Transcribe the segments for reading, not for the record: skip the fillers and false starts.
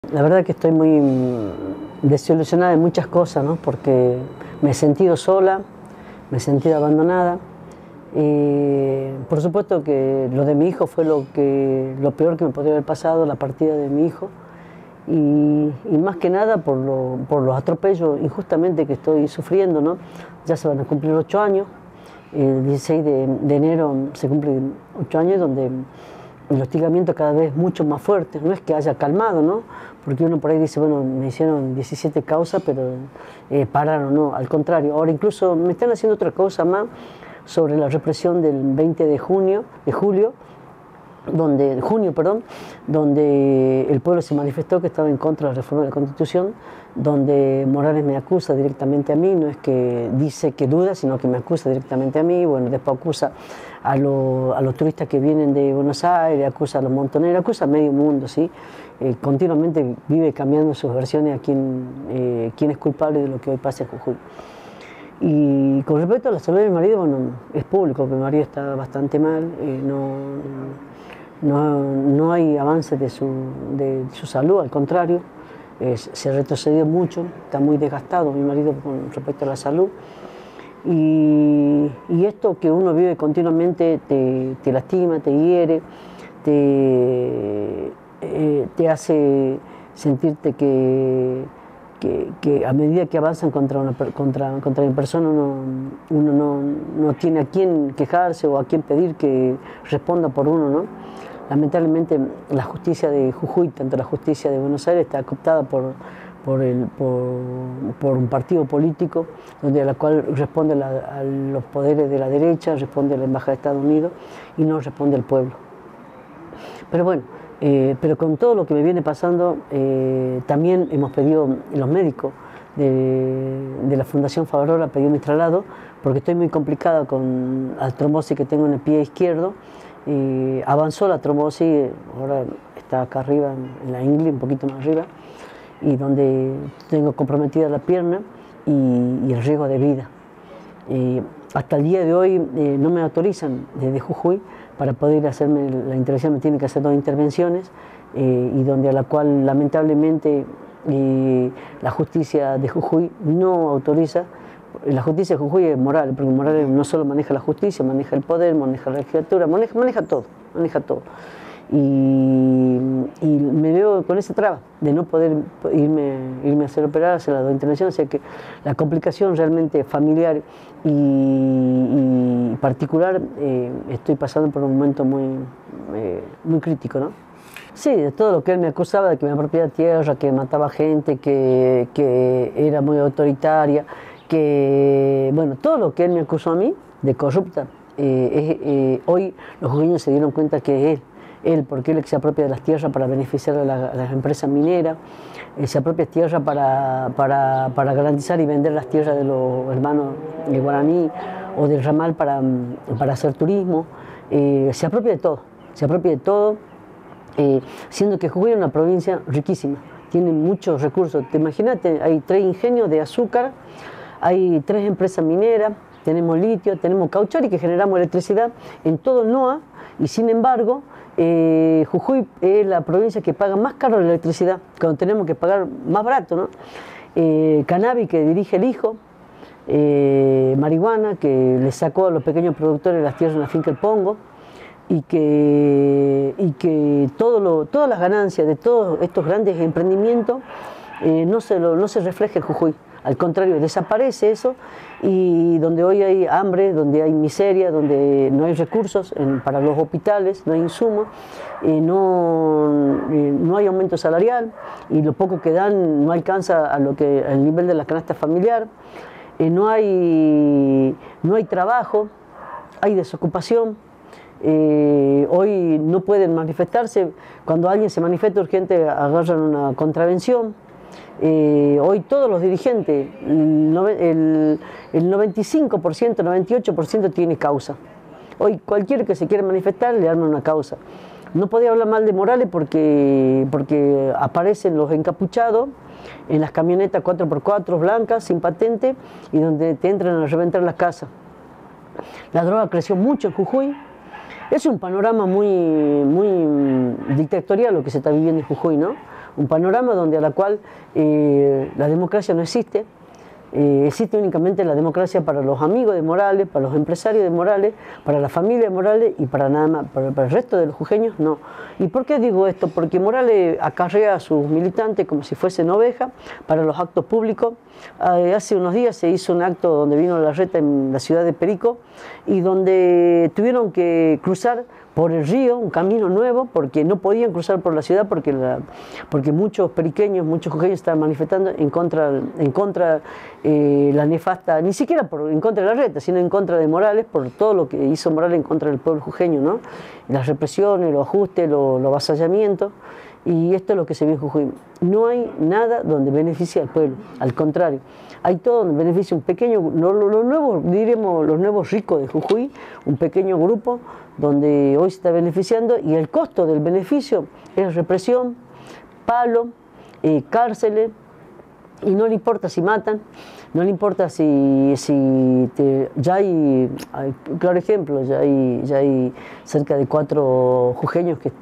La verdad que estoy muy desilusionada de muchas cosas, ¿no? Porque me he sentido sola, me he sentido abandonada. Por supuesto que lo de mi hijo fue lo peor que me podría haber pasado, la partida de mi hijo. Y más que nada por los atropellos injustamente que estoy sufriendo, ¿no? Ya se van a cumplir 8 años. El 16 de enero se cumplen 8 años donde el hostigamiento cada vez es mucho más fuerte. No es que haya calmado, ¿no? Porque uno por ahí dice, bueno, me hicieron 17 causas, pero pararon, no, al contrario. Ahora incluso me están haciendo otra cosa más sobre la represión del 20 de junio, donde el pueblo se manifestó que estaba en contra de la reforma de la Constitución, donde Morales me acusa directamente a mí, no es que dice que duda, sino que me acusa directamente a mí. Bueno, después acusa a los turistas que vienen de Buenos Aires, acusa a los montoneros, acusa a medio mundo, ¿sí? Continuamente vive cambiando sus versiones a quién es culpable de lo que hoy pasa en Jujuy. Y con respecto a la salud de mi marido, bueno, es público que mi marido está bastante mal, no hay avances de su salud, al contrario, se ha retrocedido mucho, está muy desgastado mi marido con respecto a la salud. Y esto que uno vive continuamente te lastima, te hiere, te hace sentirte que a medida que avanzan contra mi persona uno no tiene a quién quejarse o a quién pedir que responda por uno, ¿no? Lamentablemente la justicia de Jujuy, tanto la justicia de Buenos Aires, está cooptada por un partido político a la cual responde a los poderes de la derecha, responde a la Embajada de Estados Unidos y no responde al pueblo. Pero bueno, pero con todo lo que me viene pasando, también hemos pedido, los médicos de la Fundación Favarola, pedido mi traslado porque estoy muy complicada con la trombosis que tengo en el pie izquierdo. Avanzó la trombosis, ahora está acá arriba en la ingle, un poquito más arriba, y donde tengo comprometida la pierna y el riesgo de vida. Hasta el día de hoy no me autorizan desde Jujuy para poder hacerme la intervención, me tienen que hacer 2 intervenciones, y donde a la cual lamentablemente la justicia de Jujuy no autoriza. La justicia de Jujuy es Morales, porque Morales no solo maneja la justicia, maneja el poder, maneja la legislatura, maneja todo, maneja todo. Y me veo con esa traba de no poder irme a hacer operar, hacer las 2 intervenciones, o sea que la complicación realmente familiar y particular, estoy pasando por un momento muy crítico, ¿no? Sí, de todo lo que él me acusaba, de que me apropiaba tierra, que mataba gente, que era muy autoritaria, bueno, todo lo que él me acusó a mí de corrupta, hoy los jujeños se dieron cuenta que es él, porque él se apropia de las tierras para beneficiar a las empresas mineras, se apropia de tierras para garantizar y vender las tierras de los hermanos de Guaraní o del ramal para hacer turismo, se apropia de todo, siendo que Jujuy es una provincia riquísima, tiene muchos recursos. Te imagínate, hay 3 ingenios de azúcar, hay 3 empresas mineras, tenemos litio, tenemos cauchari que generamos electricidad en todo el NOA, y sin embargo Jujuy es la provincia que paga más caro la electricidad, cuando tenemos que pagar más barato, ¿no? Cannabis que dirige el hijo, marihuana que le sacó a los pequeños productores las tierras en la finca El Pongo, y que todas las ganancias de todos estos grandes emprendimientos no se refleja en Jujuy. Al contrario, desaparece eso, y donde hoy hay hambre, donde hay miseria, donde no hay recursos para los hospitales, no hay insumos, no hay aumento salarial, y lo poco que dan no alcanza al nivel de la canasta familiar, no hay trabajo, hay desocupación. Hoy no pueden manifestarse, cuando alguien se manifiesta urgente agarran una contravención. Hoy todos los dirigentes, el 95%, 98% tiene causa. Hoy cualquiera que se quiera manifestar le arma una causa. No podía hablar mal de Morales porque aparecen los encapuchados en las camionetas 4x4 blancas, sin patente, y donde te entran a reventar las casas. La droga creció mucho en Jujuy. Es un panorama muy dictatorial lo que se está viviendo en Jujuy, ¿no? un panorama donde a la cual la democracia no existe. Existe únicamente la democracia para los amigos de Morales, para los empresarios de Morales, para la familia de Morales y para nada más, para el resto de los jujeños no. ¿Y por qué digo esto? Porque Morales acarrea a sus militantes como si fuesen ovejas para los actos públicos. Hace unos días se hizo un acto donde vino Larreta en la ciudad de Perico y donde tuvieron que cruzar por el río, un camino nuevo, porque no podían cruzar por la ciudad porque muchos periqueños, muchos jujeños estaban manifestando en contra la nefasta, ni siquiera en contra de Larreta, sino en contra de Morales, por todo lo que hizo Morales en contra del pueblo jujeño, ¿no? Las represiones, los ajustes, los avasallamientos, y esto es lo que se ve en Jujuy. No hay nada donde beneficie al pueblo, al contrario. Hay todo donde beneficia un pequeño, los nuevos, diremos, los nuevos ricos de Jujuy, un pequeño grupo donde hoy se está beneficiando, y el costo del beneficio es represión, palo, cárceles, y no le importa si matan, no le importa ya hay, claro ejemplo, ya hay cerca de 4 jujeños que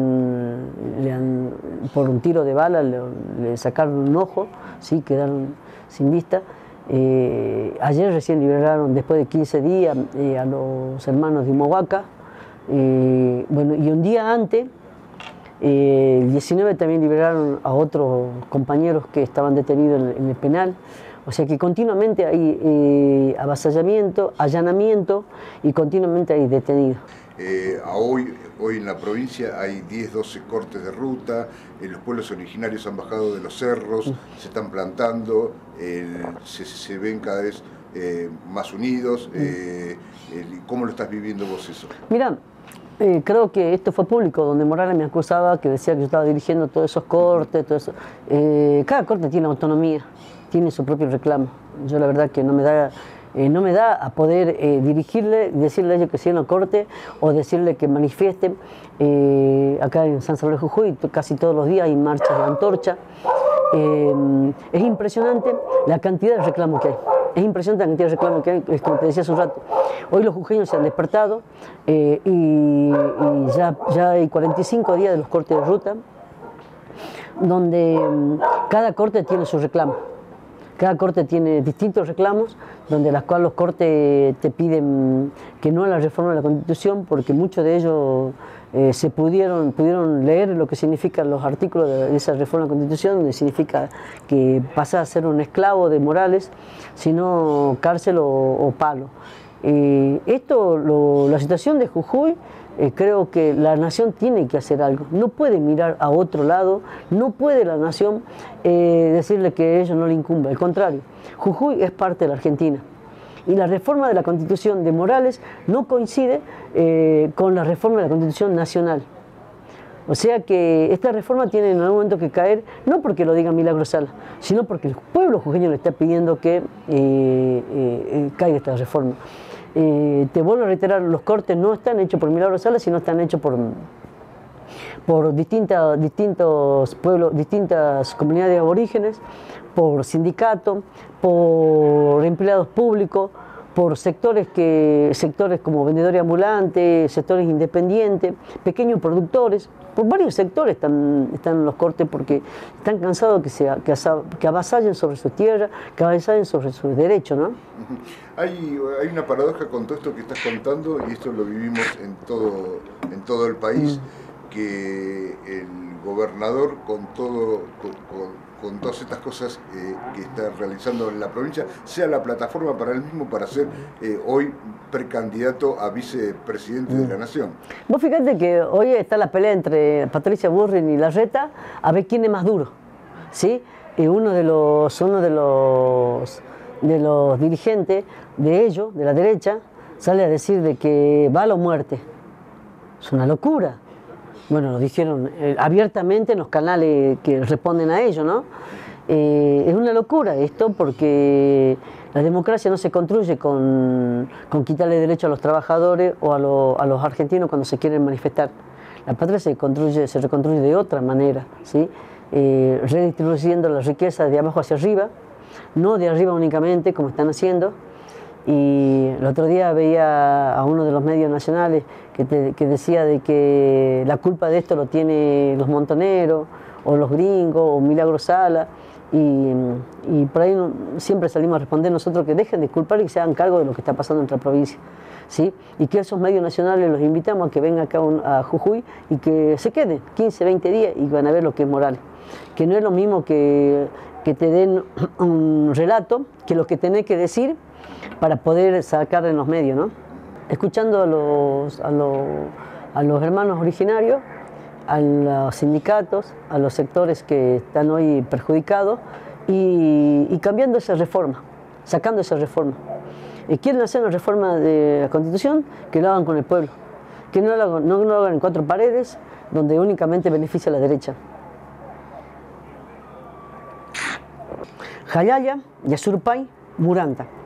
por un tiro de bala le sacaron un ojo, ¿sí? Quedaron sin vista. Ayer recién liberaron, después de 15 días, a los hermanos de Humahuaca. Bueno, y un día antes, el 19 también liberaron a otros compañeros que estaban detenidos en el penal. O sea que continuamente hay avasallamiento, allanamiento y continuamente hay detenidos. Hoy en la provincia hay 10, 12 cortes de ruta, los pueblos originarios han bajado de los cerros, se están plantando, se ven cada vez más unidos. ¿Cómo lo estás viviendo vos eso? Mira, creo que esto fue público, donde Morales me acusaba, que decía que yo estaba dirigiendo todos esos cortes, todo eso. Cada corte tiene autonomía, tiene su propio reclamo. Yo la verdad que no me da a poder dirigirle, decirle a ellos que sigan el corte o decirle que manifiesten. Acá en San Salvador de Jujuy casi todos los días hay marchas de antorcha. Es impresionante la cantidad de reclamos que hay. Es impresionante la cantidad de reclamos que hay, es como te decía hace un rato. Hoy los jujeños se han despertado y ya hay 45 días de los cortes de ruta, donde cada corte tiene su reclamo. Cada corte tiene distintos reclamos, donde las cuales los cortes te piden que no a la reforma de la Constitución, porque muchos de ellos pudieron leer lo que significan los artículos de esa reforma de la Constitución, donde significa que pasa a ser un esclavo de Morales, sino cárcel o palo. La situación de Jujuy, creo que la nación tiene que hacer algo, no puede mirar a otro lado, no puede la nación decirle que a ellos no le incumbe, al contrario, Jujuy es parte de la Argentina y la reforma de la Constitución de Morales no coincide con la reforma de la Constitución nacional. O sea que esta reforma tiene en algún momento que caer, no porque lo diga Milagro Sala, sino porque el pueblo jujeño le está pidiendo que caiga esta reforma. Te vuelvo a reiterar, los cortes no están hechos por Milagro Sala, sino están hechos por distintos pueblos, distintas comunidades aborígenes, por sindicatos, por empleados públicos, por sectores como vendedores ambulantes, sectores independientes, pequeños productores, por varios sectores están los cortes porque están cansados que avasallen sobre sus tierras, que avasallen sobre sus derechos, ¿no? Hay una paradoja con todo esto que estás contando, y esto lo vivimos en todo el país, que el gobernador con todas estas cosas que está realizando en la provincia, sea la plataforma para él mismo para ser hoy precandidato a vicepresidente de la Nación. Vos fíjate que hoy está la pelea entre Patricia Bullrich y Larreta, a ver quién es más duro, ¿sí? Uno de los dirigentes de ellos, de la derecha, sale a decir de que va a la muerte. Es una locura. Bueno, lo dijeron abiertamente en los canales que responden a ello, ¿no? Es una locura esto porque la democracia no se construye con quitarle derecho a los trabajadores o a los argentinos cuando se quieren manifestar. La patria se reconstruye de otra manera, ¿sí? Redistribuyendo la riqueza de abajo hacia arriba, no de arriba únicamente como están haciendo. Y el otro día veía a uno de los medios nacionales que decía de que la culpa de esto lo tienen los montoneros o los gringos, o Milagro Sala, y por ahí siempre salimos a responder nosotros que dejen de culpar y que se hagan cargo de lo que está pasando en nuestra provincia, ¿sí? Y que esos medios nacionales los invitamos a que vengan acá a Jujuy y que se queden 15, 20 días y van a ver lo que es Morales. Que no es lo mismo que te den un relato que lo que tenés que decir para poder sacar en los medios, ¿no? Escuchando a los hermanos originarios, a los sindicatos, a los sectores que están hoy perjudicados y cambiando esa reforma, sacando esa reforma. Quieren hacer una reforma de la Constitución, que lo hagan con el pueblo, que no lo hagan en 4 paredes, donde únicamente beneficia a la derecha. Jayaya, Yasurpay, Muranta.